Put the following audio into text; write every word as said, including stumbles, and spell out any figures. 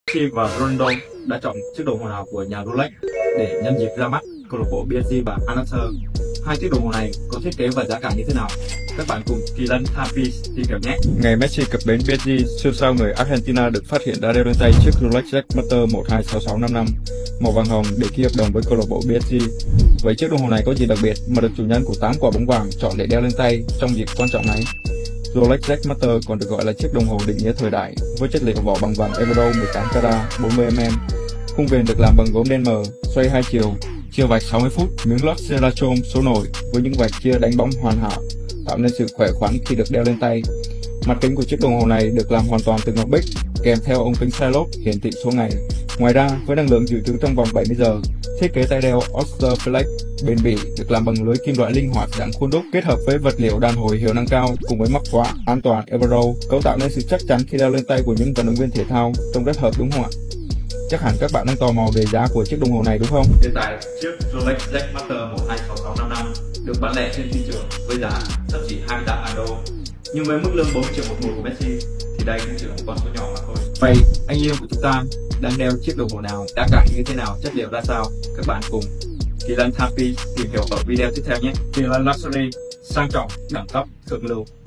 Messi và Ronaldo đã chọn chiếc đồng hồ nào của nhà Rolex để nhân dịp ra mắt câu lạc bộ pê ét giê và Al Nassr? Hai chiếc đồng hồ này có thiết kế và giá cả như thế nào? Các bạn cùng Kỳ Lân tham Phi tìm hiểu nhé. Ngày Messi cập bến pê ét giê, siêu sao người Argentina được phát hiện đã đeo lên tay chiếc Rolex Jackmaster một hai sáu sáu năm năm màu vàng hồng để ký hợp đồng với câu lạc bộ pê ét giê. Vậy chiếc đồng hồ này có gì đặc biệt mà được chủ nhân của tám quả bóng vàng chọn để đeo lên tay trong dịp quan trọng này? Rolex Jackmaster còn được gọi là chiếc đồng hồ định nghĩa thời đại với chất liệu vỏ bằng vàng emerald mười tám carat bốn mươi mi li mét. Khung viền được làm bằng gốm đen mờ, xoay hai chiều, chia vạch sáu mươi phút, miếng lót Ceratron số nổi với những vạch chia đánh bóng hoàn hảo, tạo nên sự khỏe khoắn khi được đeo lên tay. Mặt kính của chiếc đồng hồ này được làm hoàn toàn từ ngọc bích, kèm theo ống kính xe lốp hiển thị số ngày. Ngoài ra, với năng lượng dự trữ trong vòng bảy mươi giờ, thiết kế tay đeo Oyster Flex bền bỉ được làm bằng lưới kim loại linh hoạt dạng khuôn đúc kết hợp với vật liệu đàn hồi hiệu năng cao cùng với móc khóa an toàn Emerald, cấu tạo nên sự chắc chắn khi đeo lên tay của những vận động viên thể thao trông rất hợp, đúng không ạ? Chắc hẳn các bạn đang tò mò về giá của chiếc đồng hồ này đúng không? Hiện tại, chiếc Rolex Jackmaster một hai sáu sáu năm năm được bán lẻ trên thị trường với giá sắp chỉ hai mươi tám nghìn đô. Nhưng với mức lương bốn mươi triệu một mùa của Messi thì đây cũng chỉ là một con số nhỏ mà thôi. Vậy anh yêu của chúng ta đang đeo chiếc đồng hồ nào, giá cả như thế nào, chất liệu ra sao? Các bạn cùng Kỳ Lân tham Phi tìm hiểu ở video tiếp theo nhé. Kỳ Lân Luxury, sang trọng, đẳng cấp, thượng lưu.